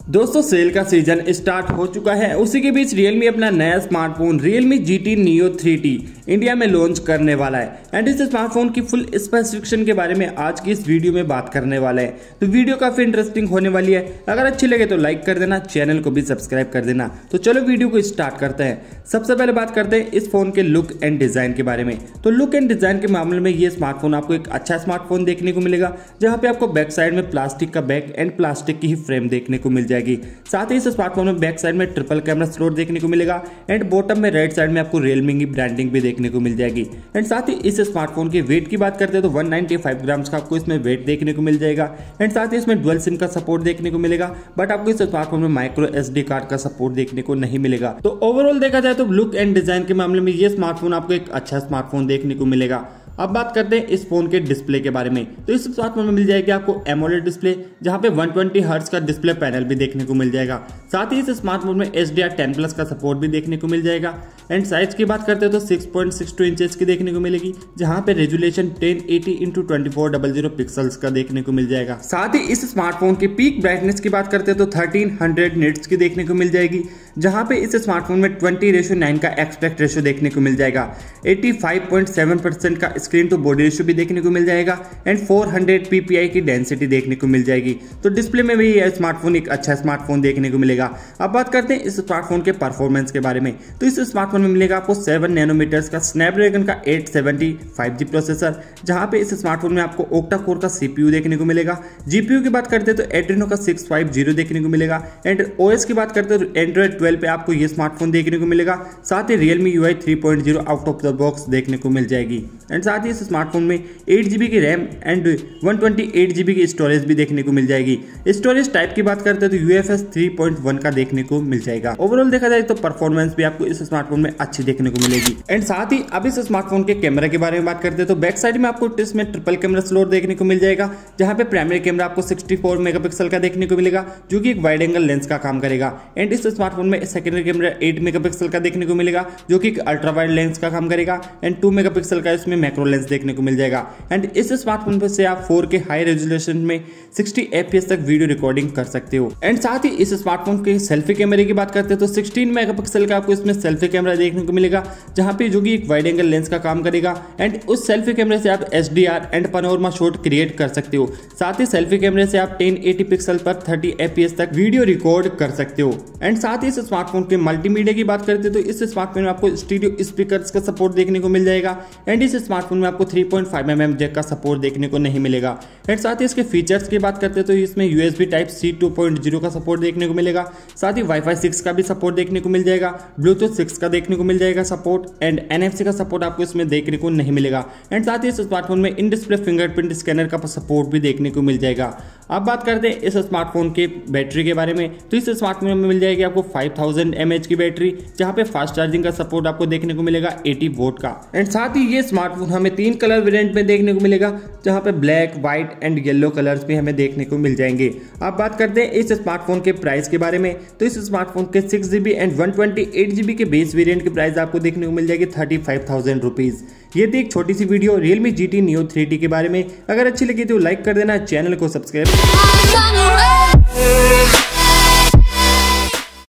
दोस्तों सेल का season start हो चुका है। उसी के बीच Realme अपना नया smartphone Realme GT Neo 3T India में लॉन्च करने वाला है एंड इस स्मार्टफोन की फुल स्पेसिफिकेशन के बारे में आज की इस वीडियो में बात करने वाला है। तो वीडियो काफी इंटरेस्टिंग होने वाली है। अगर अच्छी लगे तो लाइक कर देना, चैनल को भी सब्सक्राइब कर देना। तो चलो वीडियो को स्टार्ट करते हैं। सबसे पहले बात करते हैं इस फोन के लुक एंड डिजाइन के बारे में। तो लुक एंड डिजाइन के मामले में ये स्मार्टफोन आपको एक अच्छा स्मार्टफोन देखने को मिलेगा, जहाँ पे आपको बैक साइड में प्लास्टिक का बैक एंड प्लास्टिक की ही फ्रेम देखने को मिल जाएगी। साथ ही इस स्मार्टफोन में बैक साइड में ट्रिपल कैमरा स्लॉट देखने को मिलेगा एंड बॉटम में राइट साइड में आपको Realme की ब्रांडिंग भी देखने को मिल जाएगी। एंड साथ ही इस स्मार्टफोन के वेट की बात करते हैं तो 195 ग्राम्स का आपको इसमें वेट देखने को मिल जाएगा एंड साथ ही इसमें डुअल सिम का सपोर्ट देखने को मिलेगा, बट आपको इस स्मार्टफोन में माइक्रो SD कार्ड का सपोर्ट देखने को नहीं मिलेगा। तो ओवरऑल देखा जाए तो लुक एंड डिजाइन के मामले में ये स्मार्टफोन आपको एक अच्छा स्मार्टफोन देखने को मिलेगा। अब बात करते हैं इस फोन के डिस्प्ले के बारे में। तो इस स्मार्टफोन में मिल जाएगी आपको AMOLED डिस्प्ले, जहां पे 120 हर्ट्ज का डिस्प्ले पैनल भी देखने को मिल जाएगा। साथ ही इस स्मार्टफोन में HDR10+ का सपोर्ट भी देखने को मिल जाएगा। एंड साइज की बात करते हैं तो 6.62 इंचेस की देखने को मिलेगी, जहां पे रेजोल्यूशन 1080x2400 पिक्सल्स का देखने को मिल जाएगा। साथ ही इस स्मार्टफोन की पीक ब्राइटनेस की बात करते हैं तो 1300 निट्स की देखने को मिल जाएगी, जहां पे इस स्मार्टफोन में 20:9 का एस्पेक्ट रेशियो देखने को मिल जाएगा। 85.7% का स्क्रीन टू बॉडी रेशियो भी देखने को मिल जाएगा एंड 400 ppi की डेंसिटी देखने को मिल जाएगी। तो डिस्प्ले में भी यह स्मार्टफोन एक अच्छा स्मार्टफोन देखने को मिलेगा। अब बात करते हैं इस स्मार्टफोन के परफॉर्मेंस के बारे में। तो इस स्मार्टफोन में मिलेगा आपको 7 नैनोमीटर्स का स्नैपड्रैगन का 870 5G प्रोसेसर, जहां पे इस स्मार्टफोन में आपको ओक्टा कोर का CPU देखने को मिलेगा। GPU की बात करते हैं तो एड्रीनो का 650 देखने को मिलेगा एंड OS की बात करते हैं तो Android 12 पे आपको ये स्मार्टफोन देखने को मिलेगा। साथ ही Realme UI 3.0 out of the box देखने को मिल जाएगी एंड साथ ही इस स्मार्टफोन में 8GB की रैम एंड 128GB की स्टोरेज भी देखने को मिल जाएगी। स्टोरेज टाइप की बात करते हैं तो UFS 3.1 का देखने को मिल जाएगा। ओवरऑल देखा जाए तो परफॉर्मेंस भी आपको इस स्मार्टफोन में अच्छी देखने को मिलेगी। एंड साथ ही अब इस स्मार्टफोन के कैमरा के बारे में बात करते हैं तो बैक साइड में आपको इसमें ट्रिपल कैमरा स्लॉट देखने को मिल जाएगा, जहां पे प्राइमरी कैमरा आपको 64 मेगापिक्सल का देखने को मिलेगा, जो कि एक वाइड एंगल लेंस का काम करेगा। एंड इस स्मार्टफोन में सेकेंडरी कैमरा 8 मेगापिक्सल का देखने को मिलेगा, जो कि एक अल्ट्रा वाइड लेंस का काम करेगा एंड 2 मेगापिक्सल का इसमें मैक्रो लेंस देखने को मिल जाएगा। एंड इस स्मार्टफोन पर से आप 4K हाई रेजोल्यूशन में 60 FPS तक वीडियो रिकॉर्डिंग कर सकते हो। एंड साथ ही इस स्मार्टफोन के सेल्फी कैमरे की बात करते हैं तो 16 मेगापिक्सल का आपको इसमें सेल्फी कैमरा देखने को मिलेगा, जहां पे जो कि एक वाइड एंगल लेंस का काम करेगा एंड उस सेल्फी कैमरे से आप HDR and panorama shot create कर सकते हो। साथ ही सेल्फी कैमरे से आप 1080 पिक्सल पर 30 FPS तक वीडियो रिकॉर्ड कर सकते हो। एंड साथ ही इस स्मार्टफोन के मल्टीमीडिया की बात करते हैं तो इस स्मार्टफोन में आपको स्टीरियो स्पीकर्स का सपोर्ट देखने को मिल जाएगा एंड इस स्मार्टफोन में आपको 3.5mm जैक का सपोर्ट देखने को नहीं मिलेगा। एंड साथ ही इसके फीचर्स की बात करते हैं तो इसमें USB Type-C 2.0 का सपोर्ट देखने को मिलेगा। साथ ही Wi-Fi 6 का भी सपोर्ट देखने को मिल जाएगा, Bluetooth 6 का देखने को मिल जाएगा सपोर्ट एंड NFC का सपोर्ट आपको इसमें देखने को नहीं मिलेगा। एंड साथ ही इस स्मार्टफोन में इन डिस्प्ले फिंगरप्रिंट स्कैनर का सपोर्ट भी देखने को मिल जाएगा। अब बात करते हैं इस स्मार्टफोन के बैटरी के बारे में। तो इस स्मार्टफोन में मिल जाएगी आपको 5000 mAh की बैटरी, जहां पे फास्ट चार्जिंग का सपोर्ट आपको देखने को मिलेगा 80 वोल्ट का। एंड साथ ही ये स्मार्टफोन हमें 3 कलर वेरिएंट में देखने को मिलेगा, जहां पे black, white and yellow colours भी हमें देखने को मिल जाएंगे। अब बात करते हैं इस स्मार्टफोन के प्राइस के बारे में। तो इस स्मार्टफोन के 6GB एंड 128GB के बेस वेरिएंट की प्राइस आपको देखने को मिल जाएगी 35,000 रुपीज। ये थी एक छोटी सी video Realme GT Neo 3T के बारे में। अगर अच्छी लगी तो लाइक कर देना, चैनल को सब्सक्राइब